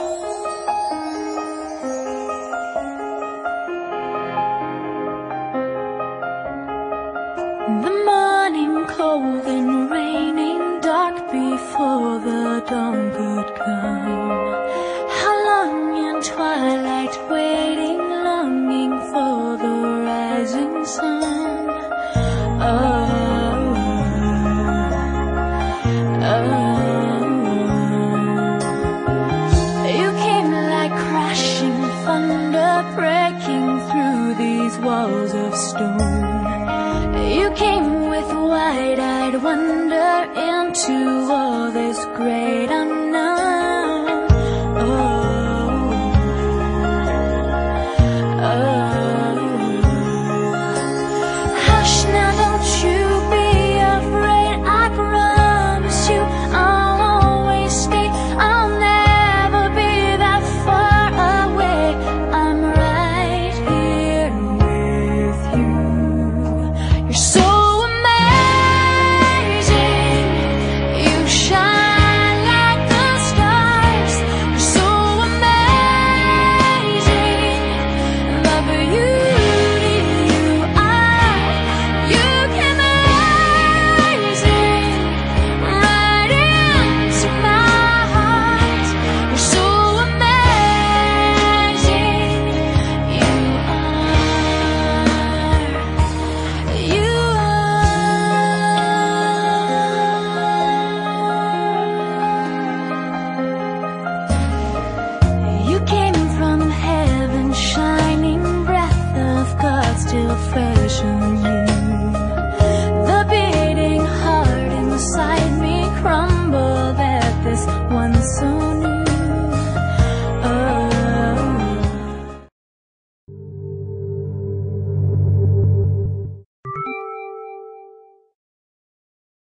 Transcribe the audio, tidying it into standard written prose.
The morning cold and raining, dark before the dawn could come. How long in twilight waiting, longing for the rising sun. You came like crashing thunder, breaking through these walls of stone. You came with wide-eyed wonder into all this great unknown.